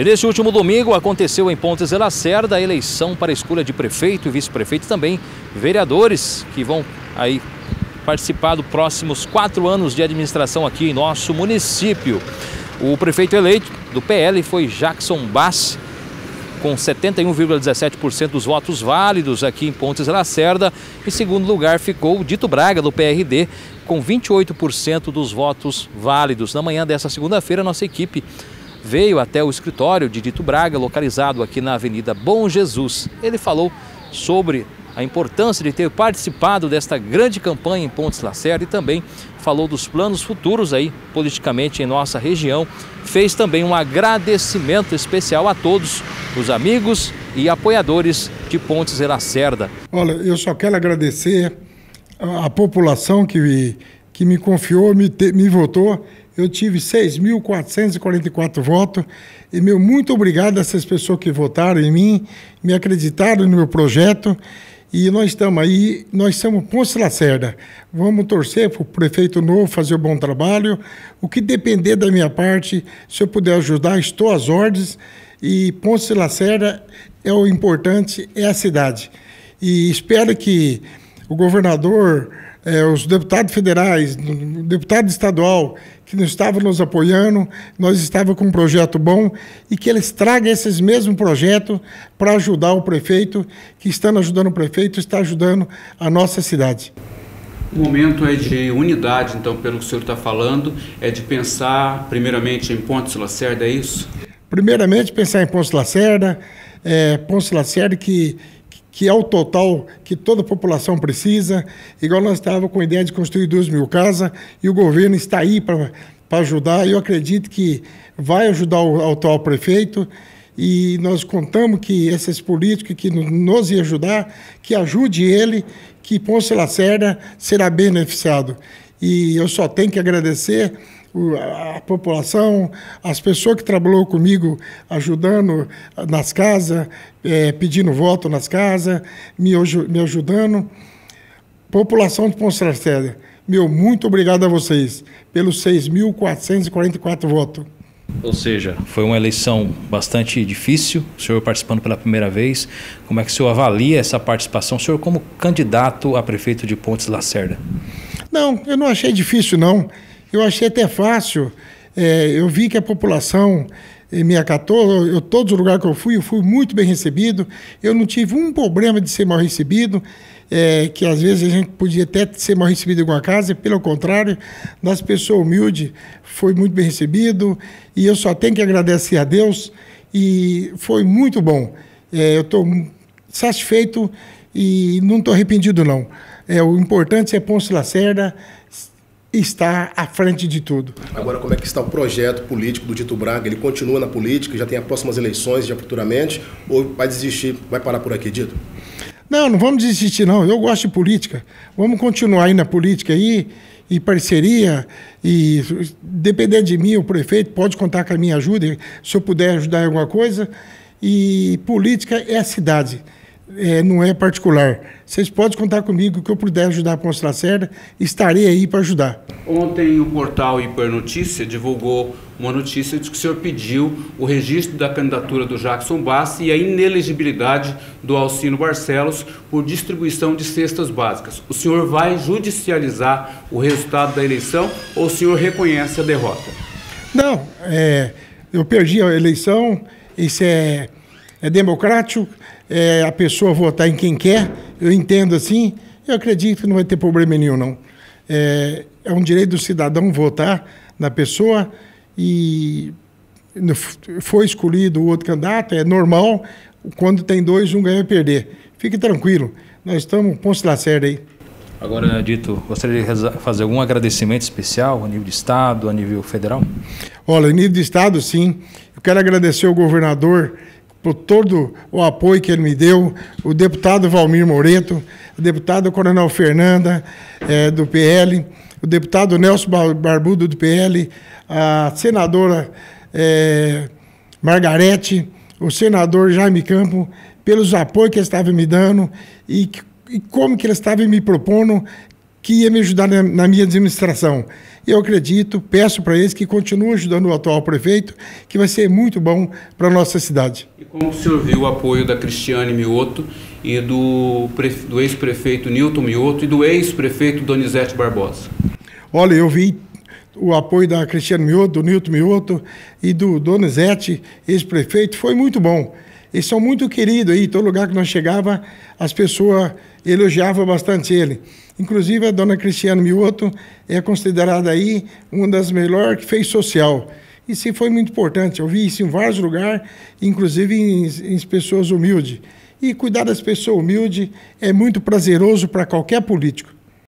E neste último domingo aconteceu em Pontes de Lacerda a eleição para a escolha de prefeito e vice-prefeito e também vereadores que vão aí participar dos próximos 4 anos de administração aqui em nosso município. O prefeito eleito do PL foi Jackson Bassi, com 71,17% dos votos válidos aqui em Pontes de Lacerda. Em segundo lugar ficou Dito Braga, do PRD, com 28% dos votos válidos. Na manhã dessa segunda-feira, nossa equipe veio até o escritório de Dito Braga, localizado aqui na Avenida Bom Jesus. Ele falou sobre a importância de ter participado desta grande campanha em Pontes de Lacerda e também falou dos planos futuros aí politicamente em nossa região. Fez também um agradecimento especial a todos os amigos e apoiadores de Pontes de Lacerda. Olha, eu só quero agradecer a população que me confiou, me votou. Eu tive 6.444 votos e muito obrigado a essas pessoas que votaram em mim, me acreditaram no meu projeto. E nós estamos aí, nós somos Pontes de Lacerda. Vamos torcer para o prefeito novo fazer um bom trabalho. O que depender da minha parte, se eu puder ajudar, estou às ordens. E Pontes de Lacerda é o importante, é a cidade. E espero que o governador, os deputados federais, o deputado estadual, que não estavam nos apoiando, nós estávamos com um projeto bom e que eles tragam esses mesmos projetos para ajudar o prefeito, que estando ajudando o prefeito, está ajudando a nossa cidade. O momento é de unidade, então, pelo que o senhor está falando, é de pensar primeiramente em Pontes de Lacerda, é isso? Primeiramente pensar em Pontes de Lacerda, que é o total que toda a população precisa, igual nós estávamos com a ideia de construir 2.000 casas, e o governo está aí para ajudar, e eu acredito que vai ajudar o atual prefeito, e nós contamos que esses políticos que nos iam ajudar, que ajude ele, que Pontes de Lacerda será beneficiado. E eu só tenho que agradecer a população, as pessoas que trabalhou comigo, ajudando nas casas, pedindo voto nas casas, me ajudando. População de Pontes de Lacerda, muito obrigado a vocês pelos 6.444 votos. Ou seja, foi uma eleição bastante difícil, o senhor participando pela primeira vez. Como é que o senhor avalia essa participação, o senhor como candidato a prefeito de Pontes de Lacerda? Não, eu não achei difícil, não. Eu achei até fácil. Eu vi que a população me acatou. Todos os lugares que eu fui muito bem recebido. Eu não tive um problema de ser mal recebido, que às vezes a gente podia até ser mal recebido em alguma casa. Pelo contrário, das pessoas humildes, foi muito bem recebido. E eu só tenho que agradecer a Deus. E foi muito bom. Eu estou satisfeito e não estou arrependido, não. O importante é Pontes de Lacerda está à frente de tudo. Agora, como é que está o projeto político do Dito Braga? Ele continua na política, já tem as próximas eleições, já futuramente, ou vai desistir, vai parar por aqui, Dito? Não vamos desistir, não. Eu gosto de política. Vamos continuar aí na política aí, e parceria, e depender de mim, o prefeito pode contar com a minha ajuda, se eu puder ajudar em alguma coisa. E política é a cidade. Não é particular. Vocês podem contar comigo, que eu puder ajudar a Pontes de Lacerda, estarei aí para ajudar. Ontem o portal Hipernotícia divulgou uma notícia de que o senhor pediu o registro da candidatura do Jackson Bassi e a inelegibilidade do Alcino Barcelos por distribuição de cestas básicas. O senhor vai judicializar o resultado da eleição ou o senhor reconhece a derrota? Não, eu perdi a eleição, isso é democrático. A pessoa votar em quem quer, eu entendo assim, eu acredito que não vai ter problema nenhum, não. É um direito do cidadão votar na pessoa e foi escolhido o outro candidato, é normal, quando tem dois, um ganha e perder. Fique tranquilo, nós estamos Pontes de Lacerda aí. Agora, Dito, gostaria de fazer algum agradecimento especial a nível de Estado, a nível federal? Olha, a nível de Estado, sim. Eu quero agradecer ao governador por todo o apoio que ele me deu, o deputado Valmir Moreto, o deputado Coronel Fernanda, do PL, o deputado Nelson Barbudo, do PL, a senadora Margarete, o senador Jaime Campo, pelos apoios que eles estavam me dando e como que eles estavam me propondo que ia me ajudar na minha administração. Eu acredito, peço para eles que continuem ajudando o atual prefeito, que vai ser muito bom para a nossa cidade. E como o senhor viu o apoio da Cristiane Mioto e do ex-prefeito Nilton Mioto e do ex-prefeito Donizete Barbosa? Olha, eu vi o apoio da Cristiane Mioto, do Nilton Mioto e do Donizete, ex-prefeito, foi muito bom. Eles são muito queridos aí, todo lugar que nós chegava, as pessoas elogiavam bastante ele. Inclusive, a dona Cristiane Mioto é considerada aí uma das melhores que fez social. Isso foi muito importante, eu vi isso em vários lugares, inclusive em pessoas humildes. E cuidar das pessoas humildes é muito prazeroso para qualquer político.